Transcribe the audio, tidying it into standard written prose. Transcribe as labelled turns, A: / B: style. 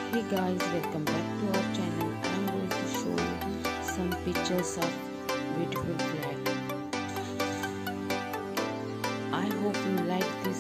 A: Hey guys, welcome back to our channel. I'm going to show you some pictures of beautiful flag. I hope you like this